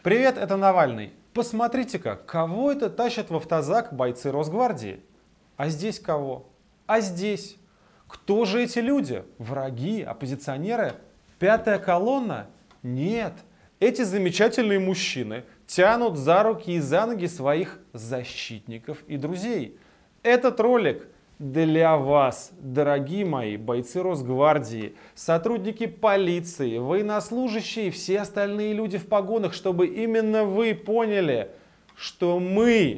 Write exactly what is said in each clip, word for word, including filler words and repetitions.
Привет, это Навальный. Посмотрите-ка, кого это тащат в автозак бойцы Росгвардии? А здесь кого? А здесь? Кто же эти люди? Враги, оппозиционеры? Пятая колонна? Нет. Эти замечательные мужчины тянут за руки и за ноги своих защитников и друзей. Этот ролик для вас, дорогие мои бойцы Росгвардии, сотрудники полиции, военнослужащие и все остальные люди в погонах, чтобы именно вы поняли, что мы,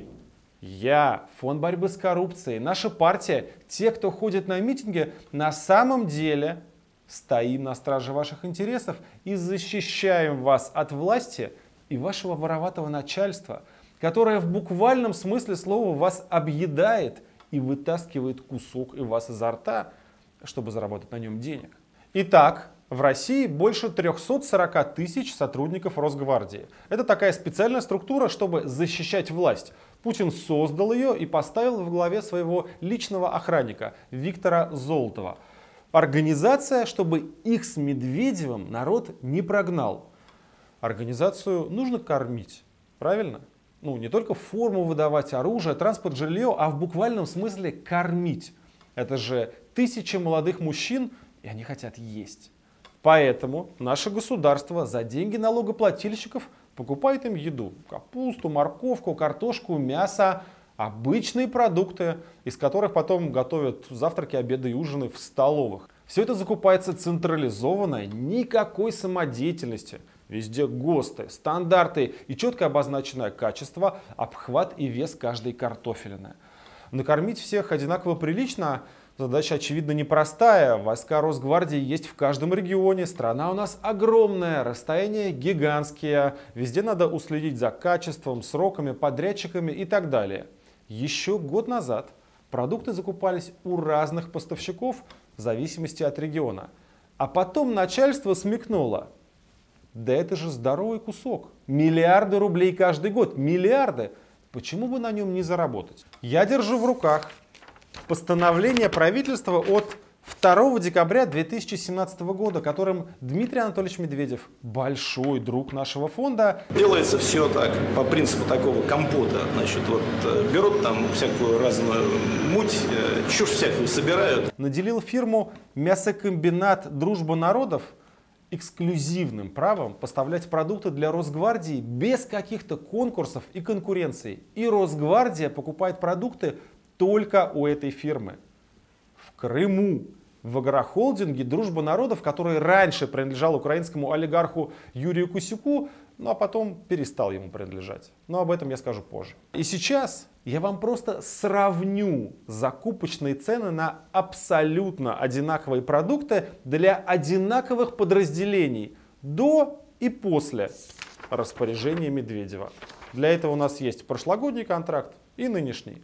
я, Фонд борьбы с коррупцией, наша партия, те, кто ходит на митинги, на самом деле стоим на страже ваших интересов и защищаем вас от власти и вашего вороватого начальства, которое в буквальном смысле слова вас объедает и вытаскивает кусок и вас изо рта, чтобы заработать на нем денег. Итак, в России больше трёхсот сорока тысяч сотрудников Росгвардии. Это такая специальная структура, чтобы защищать власть. Путин создал ее и поставил во главе своего личного охранника Виктора Золотова. Организация, чтобы их с Медведевым народ не прогнал. Организацию нужно кормить, правильно? Ну, не только форму выдавать, оружие, транспорт, жилье, а в буквальном смысле кормить. Это же тысячи молодых мужчин, и они хотят есть. Поэтому наше государство за деньги налогоплательщиков покупает им еду. Капусту, морковку, картошку, мясо, обычные продукты, из которых потом готовят завтраки, обеды и ужины в столовых. Все это закупается централизованно, никакой самодеятельности. Везде ГОСТы, стандарты и четко обозначенное качество, обхват и вес каждой картофелины. Накормить всех одинаково прилично — задача, очевидно, непростая. Войска Росгвардии есть в каждом регионе, страна у нас огромная, расстояния гигантские, везде надо уследить за качеством, сроками, подрядчиками и так далее. Еще год назад продукты закупались у разных поставщиков в зависимости от региона. А потом начальство смекнуло: да это же здоровый кусок. Миллиарды рублей каждый год. Миллиарды. Почему бы на нем не заработать? Я держу в руках постановление правительства от второго декабря две тысячи семнадцатого года, которым Дмитрий Анатольевич Медведев, большой друг нашего фонда. Делается все так, по принципу такого компота. Значит, вот берут там всякую разную муть, чушь всякую собирают. Наделил фирму «Мясокомбинат Дружба народов» эксклюзивным правом поставлять продукты для Росгвардии без каких-то конкурсов и конкуренции. И Росгвардия покупает продукты только у этой фирмы. В Крыму, в агрохолдинге «Дружба народов», который раньше принадлежал украинскому олигарху Юрию Кусюку, ну а потом перестал ему принадлежать. Но об этом я скажу позже. И сейчас я вам просто сравню закупочные цены на абсолютно одинаковые продукты для одинаковых подразделений до и после распоряжения Медведева. Для этого у нас есть прошлогодний контракт и нынешний.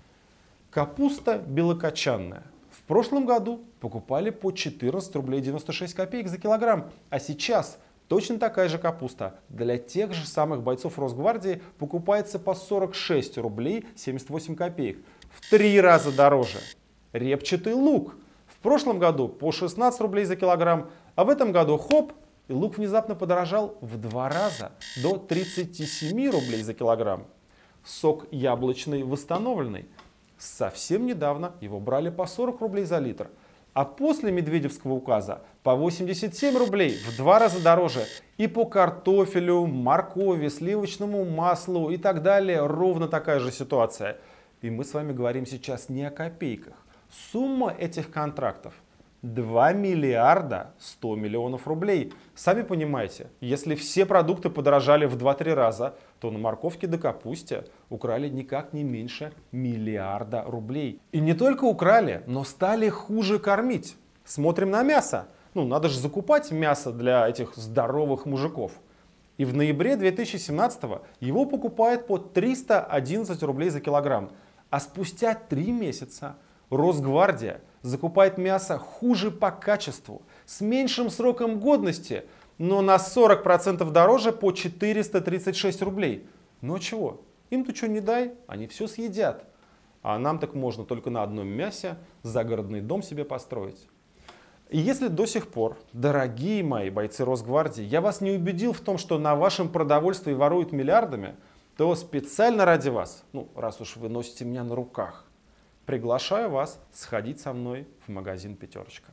Капуста белокочанная. В прошлом году покупали по четырнадцать рублей девяносто шесть копеек за килограмм, а сейчас точно такая же капуста для тех же самых бойцов Росгвардии покупается по сорок шесть рублей семьдесят восемь копеек. В три раза дороже. Репчатый лук. В прошлом году по шестнадцать рублей за килограмм, а в этом году хоп, и лук внезапно подорожал в два раза, до тридцати семи рублей за килограмм. Сок яблочный восстановленный. Совсем недавно его брали по сорок рублей за литр. А после Медведевского указа по восемьдесят семь рублей, в два раза дороже. И по картофелю, моркови, сливочному маслу и так далее ровно такая же ситуация. И мы с вами говорим сейчас не о копейках. Сумма этих контрактов два миллиарда сто миллионов рублей. Сами понимаете, если все продукты подорожали в два-три раза, то на морковке да капусте украли никак не меньше миллиарда рублей. И не только украли, но стали хуже кормить. Смотрим на мясо. Ну, надо же закупать мясо для этих здоровых мужиков. И в ноябре две тысячи семнадцатого его покупают по триста одиннадцать рублей за килограмм. А спустя три месяца Росгвардия закупает мясо хуже по качеству, с меньшим сроком годности, но на сорок процентов дороже по четыреста тридцать шесть рублей. Ну а чего? Им-то что не дай, они все съедят. А нам так можно только на одном мясе загородный дом себе построить. И если до сих пор, дорогие мои бойцы Росгвардии, я вас не убедил в том, что на вашем продовольствии воруют миллиардами, то специально ради вас, ну раз уж вы носите меня на руках, приглашаю вас сходить со мной в магазин «Пятерочка».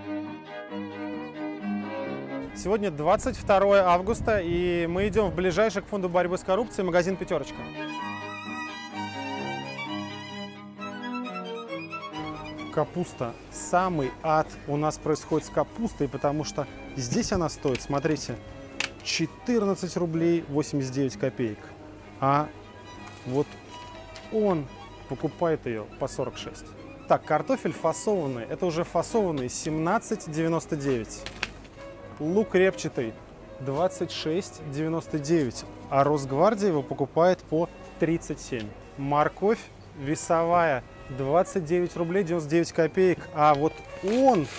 Сегодня двадцать второе августа, и мы идем в ближайший к фонду борьбы с коррупцией магазин «Пятерочка». Капуста. Самый ад у нас происходит с капустой, потому что здесь она стоит, смотрите, четырнадцать рублей восемьдесят девять копеек. А вот он покупает ее по сорок шесть. Так, картофель фасованный. Это уже фасованный семнадцать девяносто девять. Лук репчатый двадцать шесть девяносто девять. А Росгвардия его покупает по тридцать семь. Морковь весовая двадцать девять рублей девяносто девять копеек. А вот он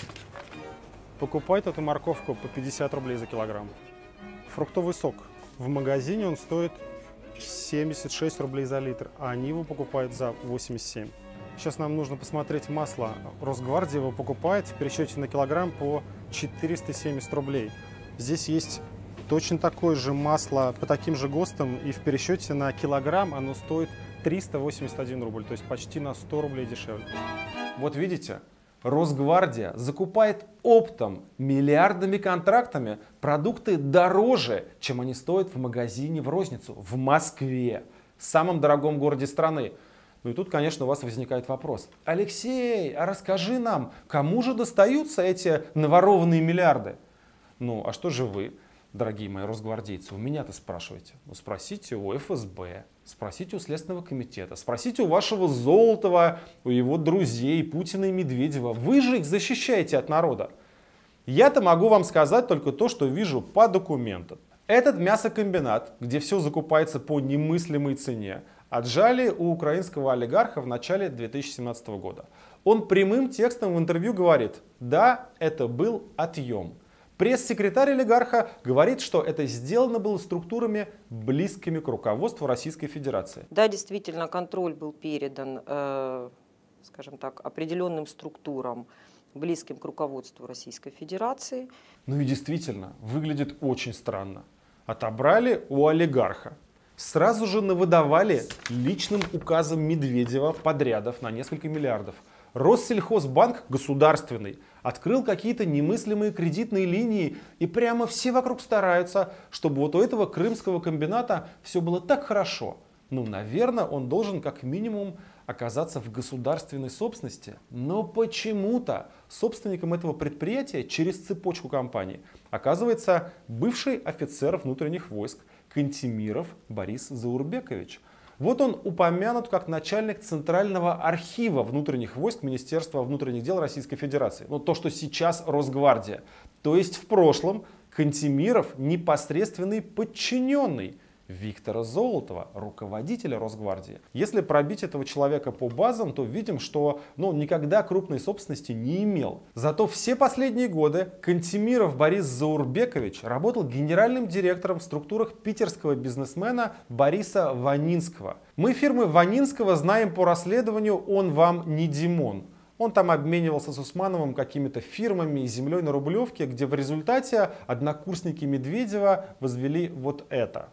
покупает эту морковку по пятьдесят рублей за килограмм. Фруктовый сок. В магазине он стоит семьдесят шесть рублей за литр, а они его покупают за восемьдесят семь. Сейчас нам нужно посмотреть масло. Росгвардия его покупает в пересчете на килограмм по четыреста семьдесят рублей. Здесь есть точно такое же масло по таким же ГОСТам, и в пересчете на килограмм оно стоит триста восемьдесят один рубль, то есть почти на сто рублей дешевле. Вот видите, Росгвардия закупает оптом, миллиардными контрактами продукты дороже, чем они стоят в магазине в розницу, в Москве, самом дорогом городе страны. Ну и тут, конечно, у вас возникает вопрос. Алексей, а расскажи нам, кому же достаются эти наворованные миллиарды? Ну, а что же вы, дорогие мои росгвардейцы, у меня-то спрашиваете? Ну, спросите у эф эс бэ, спросите у Следственного комитета, спросите у вашего Золотова, у его друзей Путина и Медведева. Вы же их защищаете от народа. Я-то могу вам сказать только то, что вижу по документам. Этот мясокомбинат, где все закупается по немыслимой цене, отжали у украинского олигарха в начале две тысячи семнадцатого года. Он прямым текстом в интервью говорит: да, это был отъем. Пресс-секретарь олигарха говорит, что это сделано было структурами, близкими к руководству Российской Федерации. Да, действительно, контроль был передан, э, скажем так, определенным структурам, близким к руководству Российской Федерации. Ну и действительно, выглядит очень странно. Отобрали у олигарха. Сразу же навыдавали личным указом Медведева подрядов на несколько миллиардов. Россельхозбанк государственный открыл какие-то немыслимые кредитные линии, и прямо все вокруг стараются, чтобы вот у этого крымского комбината все было так хорошо. Ну, наверное, он должен как минимум оказаться в государственной собственности. Но почему-то собственником этого предприятия через цепочку компаний оказывается бывший офицер внутренних войск Кантемиров Борис Заурбекович. Вот он упомянут как начальник Центрального архива внутренних войск Министерства внутренних дел Российской Федерации. Ну, то, что сейчас Росгвардия. То есть в прошлом Кантемиров непосредственный подчиненный Виктора Золотова, руководителя Росгвардии. Если пробить этого человека по базам, то видим, что ну, он никогда крупной собственности не имел. Зато все последние годы Кантемиров Борис Заурбекович работал генеральным директором в структурах питерского бизнесмена Бориса Ванинского. Мы фирмы Ванинского знаем по расследованию «Он вам не Димон». Он там обменивался с Усмановым какими-то фирмами и землей на Рублевке, где в результате однокурсники Медведева возвели вот это.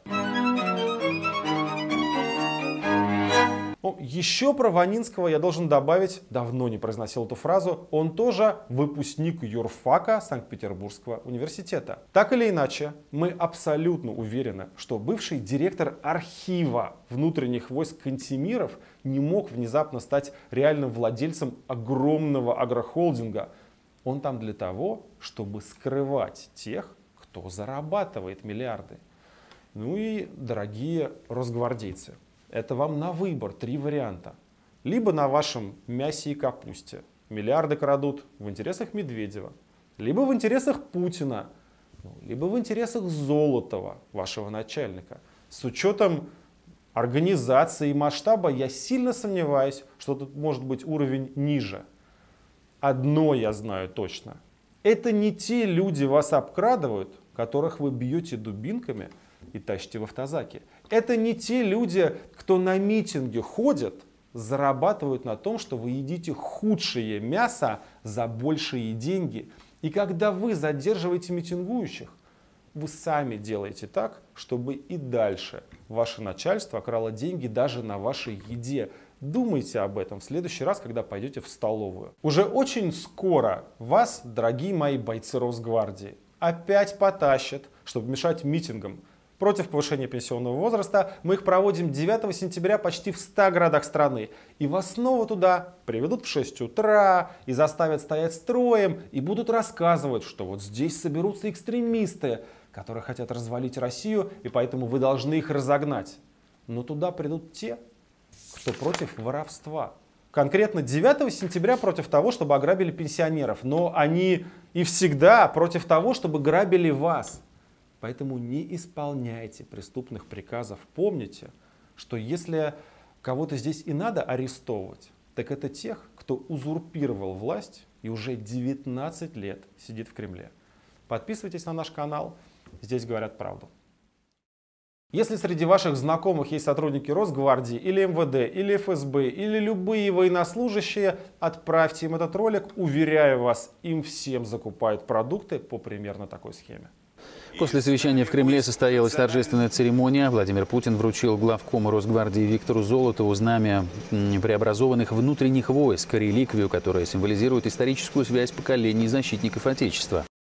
Ну, еще про Ванинского я должен добавить, давно не произносил эту фразу, он тоже выпускник юрфака Санкт-Петербургского университета. Так или иначе, мы абсолютно уверены, что бывший директор архива внутренних войск Кантемиров не мог внезапно стать реальным владельцем огромного агрохолдинга. Он там для того, чтобы скрывать тех, кто зарабатывает миллиарды. Ну и, дорогие росгвардейцы, это вам на выбор три варианта. Либо на вашем мясе и капусте миллиарды крадут в интересах Медведева, либо в интересах Путина, либо в интересах Золотова, вашего начальника. С учетом организации и масштаба я сильно сомневаюсь, что тут может быть уровень ниже. Одно я знаю точно. Это не те люди вас обкрадывают, которых вы бьете дубинками и тащите в автозаки. Это не те люди, кто на митинги ходят, зарабатывают на том, что вы едите худшее мясо за большие деньги И когда вы задерживаете митингующих, вы сами делаете так, чтобы и дальше ваше начальство крало деньги даже на вашей еде. Думайте об этом в следующий раз, когда пойдете в столовую. Уже очень скоро вас, дорогие мои бойцы Росгвардии, опять потащат, чтобы мешать митингам против повышения пенсионного возраста. Мы их проводим девятого сентября почти в ста городах страны. И вас снова туда приведут в шесть утра и заставят стоять строем и будут рассказывать, что вот здесь соберутся экстремисты, которые хотят развалить Россию, и поэтому вы должны их разогнать. Но туда придут те, кто против воровства. Конкретно девятого сентября против того, чтобы ограбили пенсионеров. Но они и всегда против того, чтобы грабили вас. Поэтому не исполняйте преступных приказов. Помните, что если кого-то здесь и надо арестовывать, так это тех, кто узурпировал власть и уже девятнадцать лет сидит в Кремле. Подписывайтесь на наш канал. Здесь говорят правду. Если среди ваших знакомых есть сотрудники Росгвардии, или эм вэ дэ, или эф эс бэ, или любые военнослужащие, отправьте им этот ролик. Уверяю вас, им всем закупают продукты по примерно такой схеме. После совещания в Кремле состоялась торжественная церемония. Владимир Путин вручил главкому Росгвардии Виктору Золотову знамя преобразованных внутренних войск, реликвию, которая символизирует историческую связь поколений защитников Отечества.